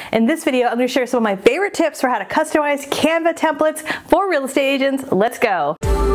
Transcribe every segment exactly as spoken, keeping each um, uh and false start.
In this video, I'm going to share some of my favorite tips for how to customize Canva templates for real estate agents. Let's go.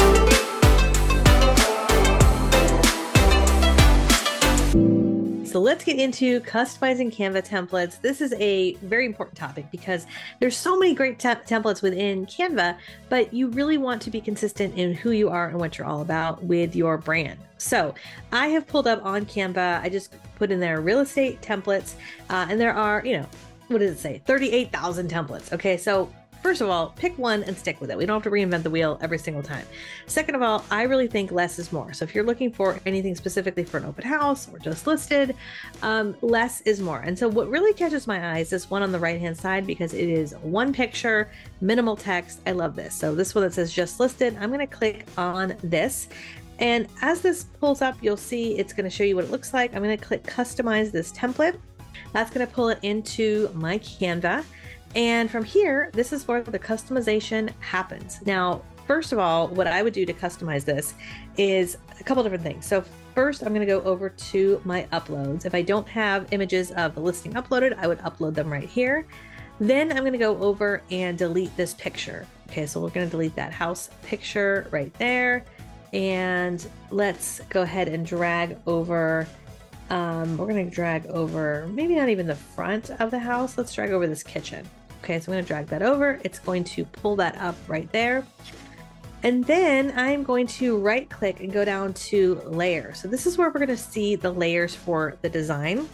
So let's get into customizing Canva templates. This is a very important topic because there's so many great te templates within Canva, but you really want to be consistent in who you are and what you're all about with your brand. So I have pulled up on Canva, I just put in there real estate templates, uh, and there are, you know, what does it say? thirty-eight thousand templates. Okay, so first of all, pick one and stick with it. We don't have to reinvent the wheel every single time. Second of all, I really think less is more. So if you're looking for anything specifically for an open house or just listed, um, less is more. And so what really catches my eye is this one on the right-hand side because it is one picture, minimal text. I love this. So this one that says just listed, I'm gonna click on this. And as this pulls up, you'll see it's gonna show you what it looks like. I'm gonna click customize this template. That's gonna pull it into my Canva. And from here, this is where the customization happens. Now, first of all, what I would do to customize this is a couple different things. So first, I'm gonna go over to my uploads. If I don't have images of the listing uploaded, I would upload them right here. Then I'm gonna go over and delete this picture. Okay, so we're gonna delete that house picture right there. And let's go ahead and drag over, um, we're gonna drag over, maybe not even the front of the house. Let's drag over this kitchen. Okay, so I'm gonna drag that over. It's going to pull that up right there. And then I'm going to right click and go down to layer. So this is where we're gonna see the layers for the design.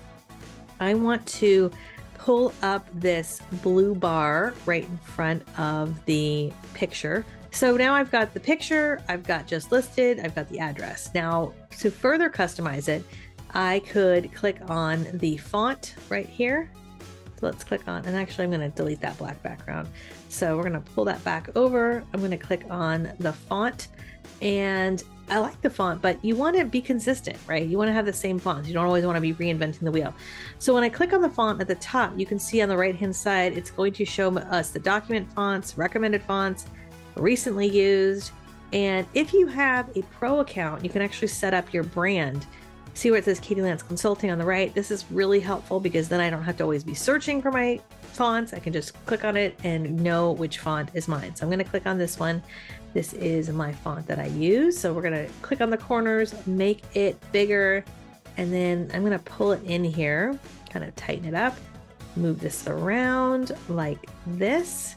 I want to pull up this blue bar right in front of the picture. So now I've got the picture, I've got just listed, I've got the address. Now to further customize it, I could click on the font right here. So let's click on, and actually I'm going to delete that black background. So we're going to pull that back over. I'm going to click on the font, and I like the font, but you want to be consistent, right? You want to have the same fonts. You don't always want to be reinventing the wheel. So when I click on the font at the top, you can see on the right-hand side, it's going to show us the document fonts, recommended fonts, recently used. And if you have a pro account, you can actually set up your brand. See where it says Katie Lance Consulting on the right? This is really helpful because then I don't have to always be searching for my fonts. I can just click on it and know which font is mine. So I'm going to click on this one. This is my font that I use. So we're going to click on the corners, make it bigger, and then I'm going to pull it in here, kind of tighten it up, move this around like this,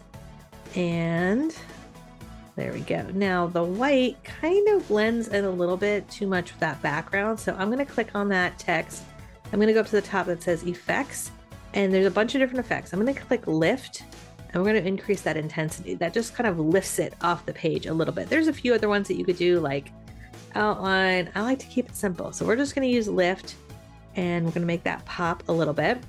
and there we go. Now the white kind of blends in a little bit too much with that background. So I'm going to click on that text. I'm going to go up to the top that says effects, and there's a bunch of different effects. I'm going to click lift, and we're going to increase that intensity. That just kind of lifts it off the page a little bit. There's a few other ones that you could do like outline. I like to keep it simple. So we're just going to use lift, and we're going to make that pop a little bit.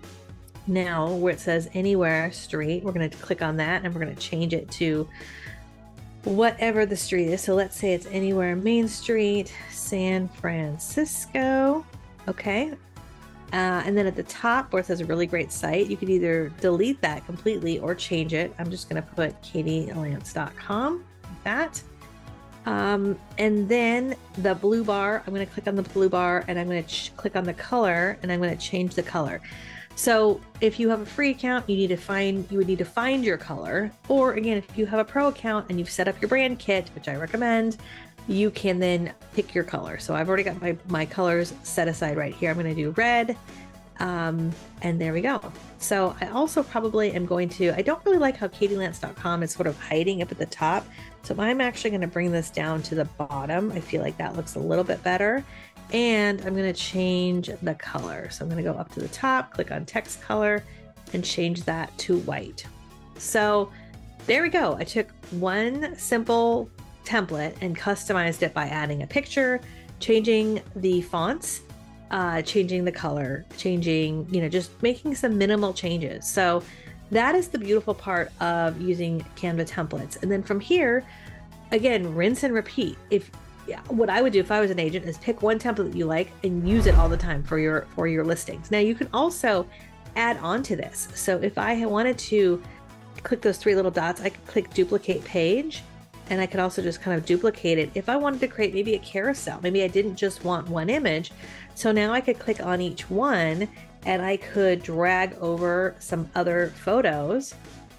Now where it says anywhere street, we're going to click on that, and we're going to change it to whatever the street is. So let's say it's anywhere Main Street, San Francisco. Okay. Uh, and then at the top where it says a really great site, you could either delete that completely or change it. I'm just going to put katie lance dot com, like that. Um, and then the blue bar, I'm going to click on the blue bar, and I'm going to click on the color, and I'm going to change the color. So if you have a free account, you need to find, you would need to find your color. Or again, if you have a pro account and you've set up your brand kit, which I recommend, you can then pick your color. So I've already got my, my colors set aside right here. I'm going to do red. Um, and there we go. So I also probably am going to, I don't really like how katie lance dot com is sort of hiding up at the top. So I'm actually going to bring this down to the bottom. I feel like that looks a little bit better. And I'm going to change the color. So I'm going to go up to the top, click on text color, and change that to white. So there we go. I took one simple template and customized it by adding a picture, changing the fonts, uh, changing the color, changing, you know, just making some minimal changes. So that is the beautiful part of using Canva templates. And then from here, again, rinse and repeat. If Yeah, what I would do if I was an agent is pick one template that you like and use it all the time for your for your listings. Now you can also add on to this. So if I wanted to click those three little dots, I could click duplicate page, and I could also just kind of duplicate it. If I wanted to create maybe a carousel, maybe I didn't just want one image. So now I could click on each one and I could drag over some other photos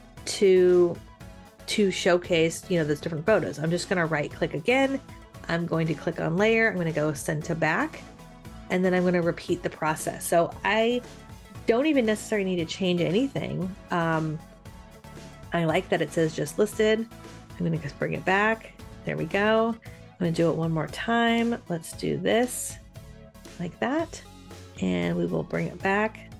to to showcase, you know, those different photos. I'm just going to right click again. I'm going to click on layer. I'm going to go send to back, and then I'm going to repeat the process. So I don't even necessarily need to change anything. Um, I like that it says just listed. I'm going to just bring it back. There we go. I'm going to do it one more time. Let's do this like that. And we will bring it back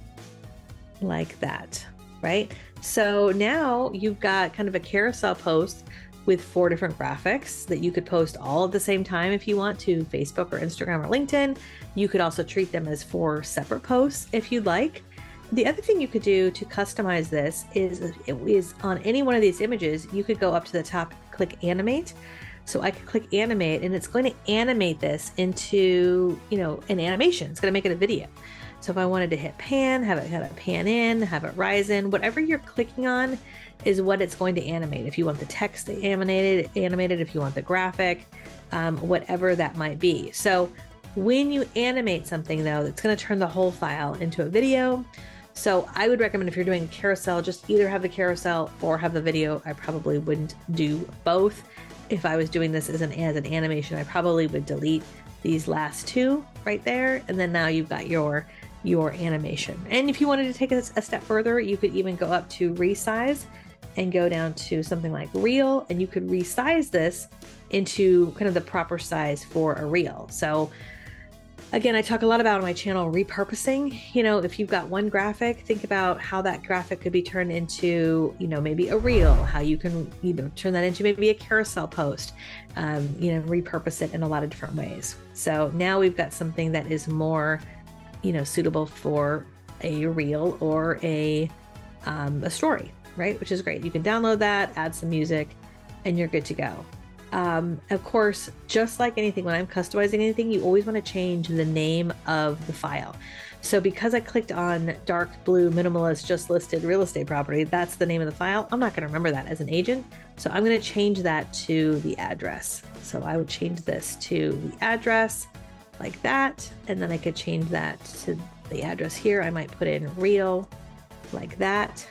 like that, right? So now you've got kind of a carousel post with four different graphics that you could post all at the same time if you want to Facebook or Instagram or LinkedIn. You could also treat them as four separate posts if you'd like. The other thing you could do to customize this is, is on any one of these images, you could go up to the top, click animate. So I could click animate, and it's going to animate this into, you know, an animation. It's going to make it a video. So if I wanted to hit pan, have it, have it pan in, have it rise in, whatever you're clicking on is what it's going to animate. If you want the text animated, animated, if you want the graphic, um, whatever that might be. So when you animate something though, it's going to turn the whole file into a video. So I would recommend, if you're doing a carousel, just either have the carousel or have the video. I probably wouldn't do both. If I was doing this as an, as an animation, I probably would delete these last two right there. And then now you've got your your animation. And if you wanted to take it a step further, you could even go up to resize and go down to something like reel, and you could resize this into kind of the proper size for a reel. So again, I talk a lot about on my channel repurposing. You know, if you've got one graphic, think about how that graphic could be turned into, you know, maybe a reel, how you can, you know, turn that into maybe a carousel post, um, you know, repurpose it in a lot of different ways. So now we've got something that is more, you know, suitable for a reel or a, um, a story, right? Which is great. You can download that, add some music, and you're good to go. Um, of course, just like anything, when I'm customizing anything, you always want to change the name of the file. So because I clicked on dark blue minimalist just listed real estate property, that's the name of the file. I'm not going to remember that as an agent. So I'm going to change that to the address. So I would change this to the address like that. And then I could change that to the address here. I might put in real like that.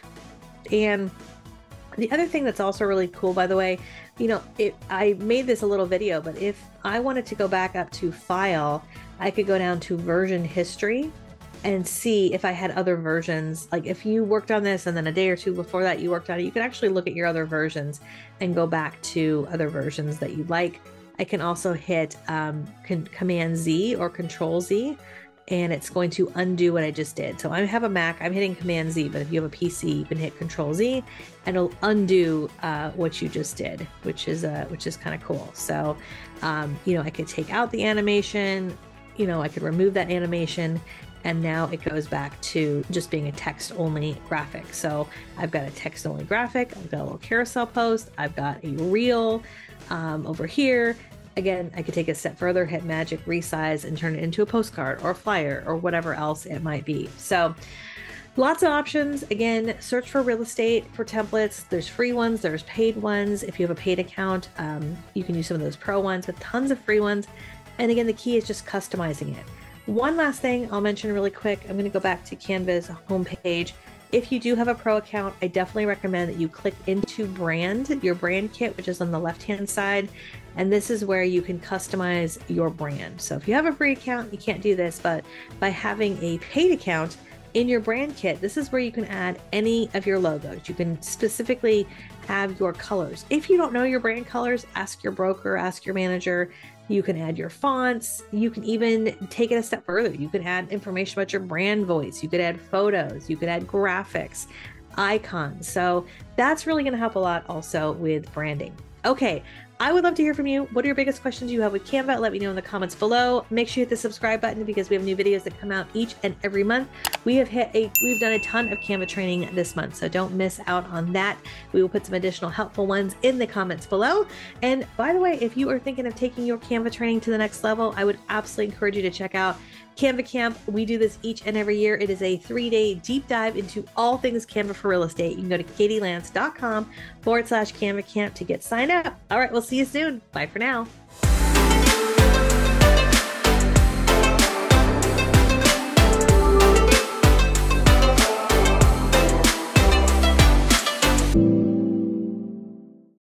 And the other thing that's also really cool, by the way, you know, it, I made this a little video, but if I wanted to go back up to file, I could go down to version history and see if I had other versions. Like if you worked on this and then a day or two before that you worked on it, you can actually look at your other versions and go back to other versions that you like. I can also hit um, Command Z or Control Z, and it's going to undo what I just did. So I have a Mac, I'm hitting Command Z, but if you have a P C, you can hit Control Z and it'll undo uh, what you just did, which is uh, which is kind of cool. So, um, you know, I could take out the animation, you know, I could remove that animation, and now it goes back to just being a text only graphic. So I've got a text only graphic, I've got a little carousel post, I've got a reel um, over here. Again, I could take it a step further, hit magic resize and turn it into a postcard or a flyer or whatever else it might be. So lots of options. Again, search for real estate for templates. There's free ones, there's paid ones. If you have a paid account, um, you can use some of those pro ones, but tons of free ones. And again, the key is just customizing it. One last thing I'll mention really quick. I'm going to go back to Canva's homepage. If you do have a pro account, I definitely recommend that you click into brand, your brand kit, which is on the left-hand side. And this is where you can customize your brand. So if you have a free account, you can't do this, but by having a paid account in your brand kit, this is where you can add any of your logos. You can specifically have your colors. If you don't know your brand colors, ask your broker, ask your manager. You can add your fonts. You can even take it a step further. You can add information about your brand voice. You could add photos. You could add graphics, icons. So that's really going to help a lot also with branding. Okay, I would love to hear from you. What are your biggest questions you have with Canva? Let me know in the comments below. Make sure you hit the subscribe button because we have new videos that come out each and every month. We have hit a, we've done a ton of Canva training this month, so don't miss out on that. We will put some additional helpful ones in the comments below. And by the way, if you are thinking of taking your Canva training to the next level, I would absolutely encourage you to check out Canva Camp. We do this each and every year. It is a three-day deep dive into all things Canva for real estate. You can go to katielance.com forward slash Canva Camp to get signed up. All right, we'll see you soon. Bye for now.